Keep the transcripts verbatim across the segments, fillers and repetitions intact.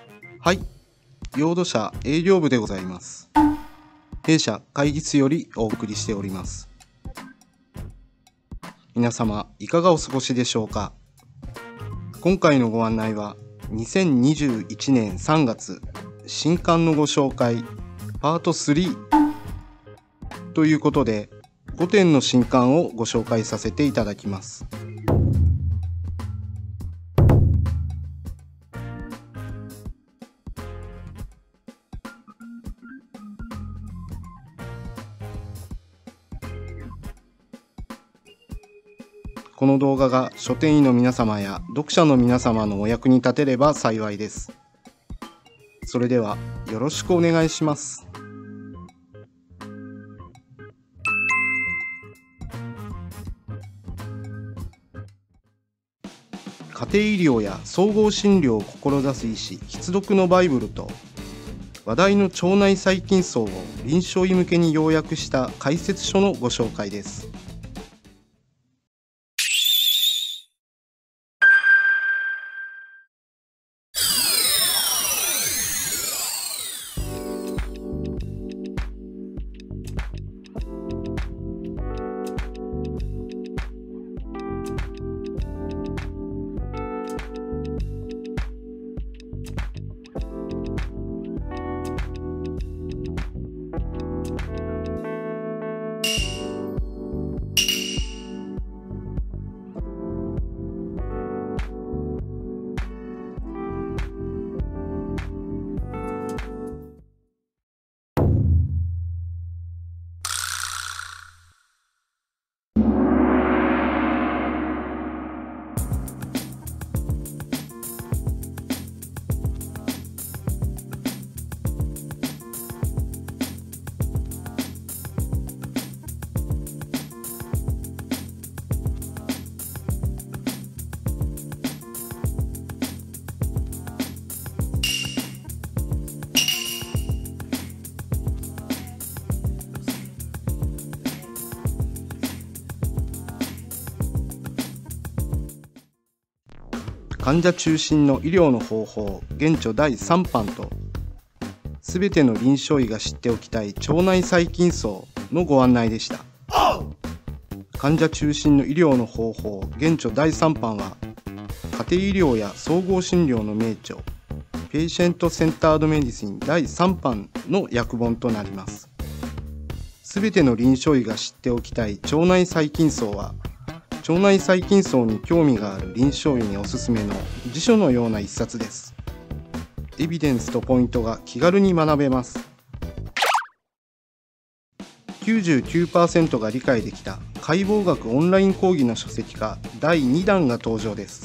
はい、陽土社営業部でございます。弊社会議室よりお送りしております。皆様いかがお過ごしでしょうか。今回のご案内はにせんにじゅういちねんさんがつ新刊のご紹介パートスリーということでごてんの新刊をご紹介させていただきます。この動画が書店員の皆様や読者の皆様のお役に立てれば幸いです。それではよろしくお願いします。家庭医療や総合診療を志す医師必読のバイブルと話題の腸内細菌層を臨床医向けに要約した解説書のご紹介です。患者中心の医療の方法原著だいさんばんとすべての臨床医が知っておきたい腸内細菌層のご案内でした。患者中心の医療の方法原著だいさんばんは家庭医療や総合診療の名著ペイシェントセンタードメディシンだいさんばんの訳本となります。すべての臨床医が知っておきたい腸内細菌層は腸内細菌層に興味がある臨床医におすすめの辞書のような一冊です。エビデンスとポイントが気軽に学べます。きゅうじゅうきゅうパーセント が理解できた解剖学オンライン講義の書籍化だいにだんが登場です。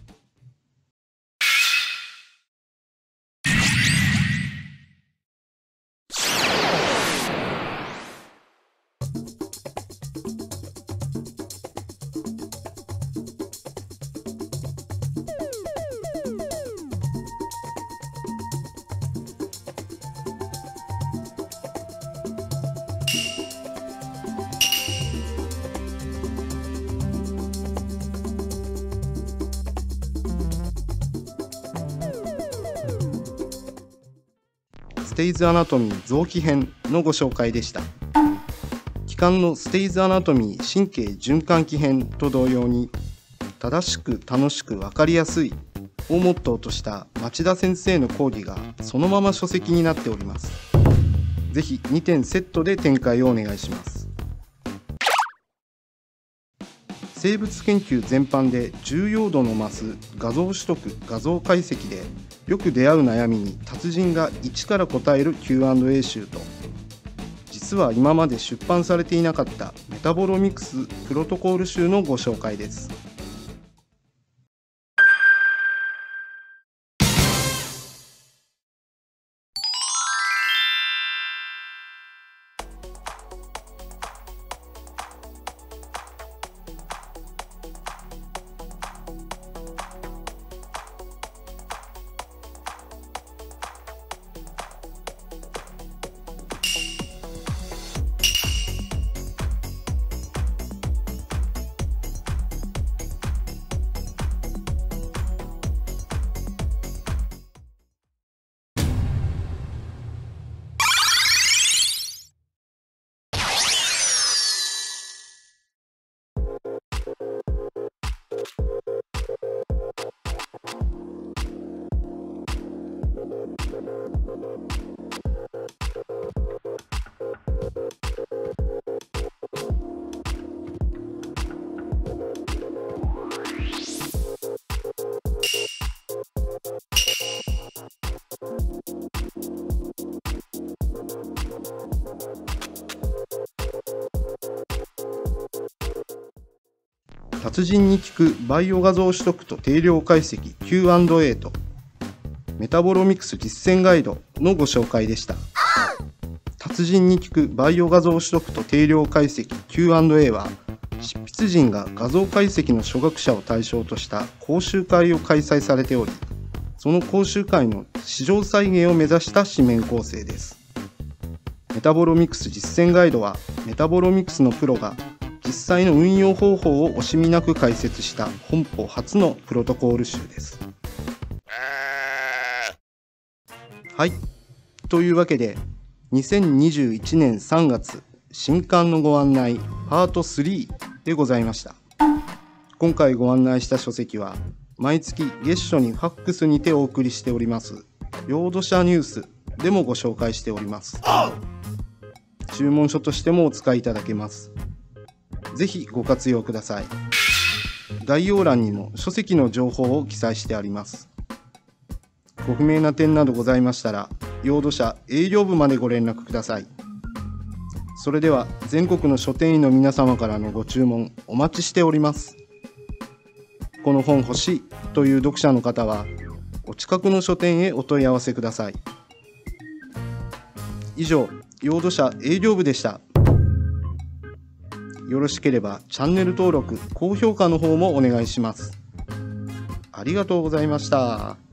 ステイズアナトミー臓器編のご紹介でした。気管のステイズアナトミー神経循環器編と同様に正しく楽しく分かりやすいをモットーとした町田先生の講義がそのまま書籍になっております。ぜひにてんセットで展開をお願いします。生物研究全般で重要度の増す画像取得・画像解析でよく出会う悩みに達人が一から答える キューアンドエー 集と実は今まで出版されていなかったメタボロミクスプロトコール集のご紹介です。 達人に聞くバイオ画像取得と定量解析 キューアンドエー とメタボロミクス実践ガイドのご紹介でした。達人に聞くバイオ画像取得と定量解析 キューアンドエー は執筆陣が画像解析の初学者を対象とした講習会を開催されており、その講習会の市場再現を目指した紙面構成です。メタボロミクス実践ガイドはメタボロミクスのプロが実際の運用方法を惜しみなく解説した本邦初のプロトコール集です。はい、というわけでにせんにじゅういちねんさんがつ新刊のご案内パートスリーでございました。今回ご案内した書籍は毎月月初にファックスにてお送りしておりますヨードシャニュースでもご紹介しております。注文書としてもお使いいただけます。ぜひご活用ください。概要欄にも書籍の情報を記載してあります。ご不明な点などございましたらヨード社営業部までご連絡ください。それでは全国の書店員の皆様からのご注文お待ちしております。この本欲しいという読者の方はお近くの書店へお問い合わせください。以上、ヨード社営業部でした。よろしければチャンネル登録、高評価の方もお願いします。ありがとうございました。